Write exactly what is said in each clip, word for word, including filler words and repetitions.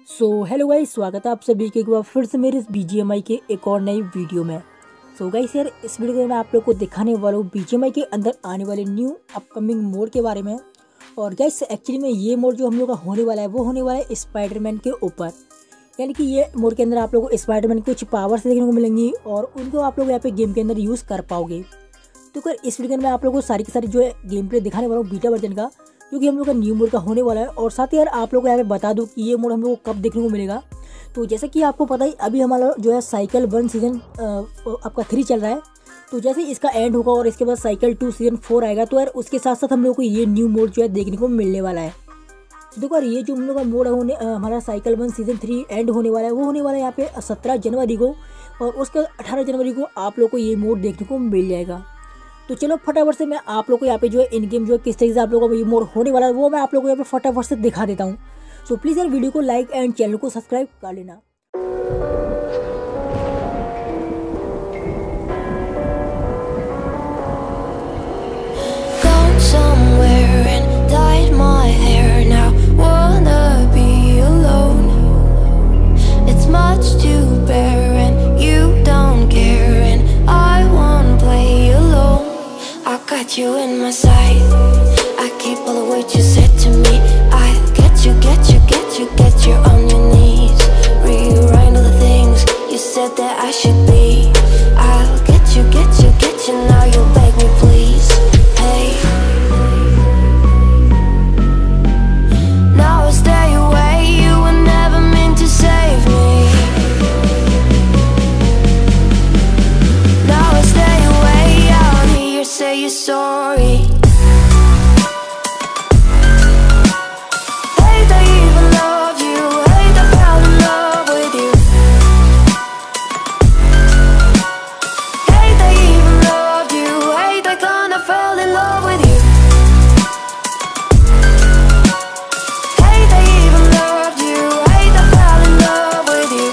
So hello guys, स्वागत है आप सभी के एक बार फिर से मेरे इस बीजीएमआई के एक और नई वीडियो में। सो so गाइस यार, इस वीडियो में मैं आप लोग को दिखाने वाला हूँ बीजीएमआई के अंदर आने वाले न्यू अपकमिंग मोड के बारे में। और गाइस एक्चुअली में ये मोड जो हम लोग का होने वाला है वो होने वाला है स्पाइडरमैन के ऊपर। यानी कि ये मोड के अंदर आप लोगों को स्पाइडरमैन की कुछ पावर्स देखने को मिलेंगी और उनको आप लोग यहाँ पे गेम के अंदर यूज़ कर पाओगे। तो अगर इस वीडियो में मैं आप लोगों को सारी की सारी जो है गेम प्ले दिखाने वाला हूँ बीटा वर्जन का, क्योंकि हम लोग का न्यू मोड का होने वाला है। और साथ ही यार आप लोगों को यहाँ पे बता दूँ कि ये मोड हम लोग को कब देखने को मिलेगा। तो जैसे कि आपको पता ही अभी हमारा जो है साइकिल वन सीजन आपका थ्री चल रहा है। तो जैसे इसका एंड होगा और इसके बाद साइकिल टू सीजन फोर आएगा, तो यार उसके साथ साथ हम लोग को ये न्यू मोड जो है देखने को मिलने वाला है। तो देखो यार, ये जो हम लोग का मोड होने हमारा cycle one season three end होने वाला है वो होने वाला है यहाँ पे सत्रह जनवरी को, और उसके अठारह जनवरी को आप लोग को ये मोड देखने को मिल जाएगा। तो चलो फटाफट से मैं आप लोग को यहाँ पे जो है इन गेम जो है किस तरीके से आप लोगों को ये मोड होने वाला है वो मैं आप लोगों को यहाँ पे फटाफट से दिखा देता हूँ। सो प्लीज़ यार वीडियो को लाइक एंड चैनल को सब्सक्राइब कर लेना। Got you in my sight. I keep all the words you said to me. I'll get you, get you, get you, get you on your knees. Rewrite all the things you said that I should be. I'll get you, get you, get you. Now you'll beg me please. Hey, now I stay away. You were never meant to save me. Now I stay away. I'll hear you say you're sorry. Hate I even love you. Hate I fell in love with you. Hate I even loved you. Hate I kinda fell in love with you. Hate I even loved you. Hate I fell in love with you.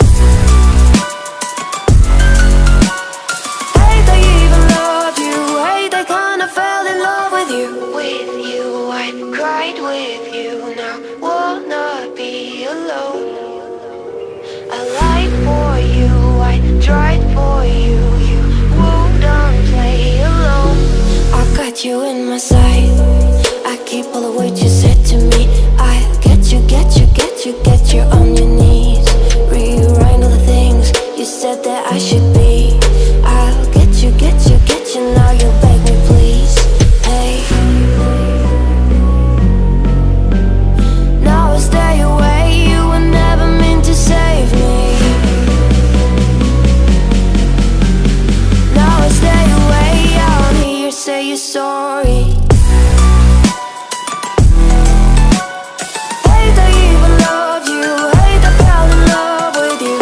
Hate I even loved you. Hate I kinda fell in love with you. With you, I cried with you. Now wanna be alone. I lied for you, I tried for you. You wouldn't play alone. I got you in my sight. I keep all the words you said to me. I'll get you, get you, get you, get you on your knees. Rewrite all the things you said that I should be. I'll get you, get you, get you. Now you'll beg me please. Hey, now I stay away. You were never meant to save me. Now I stay away. I'll hear you say you're sorry. Hate I even loved you. Hate I fell in love with you.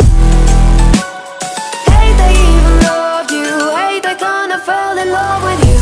Hate I even loved you. Hate I kinda fell in love with you.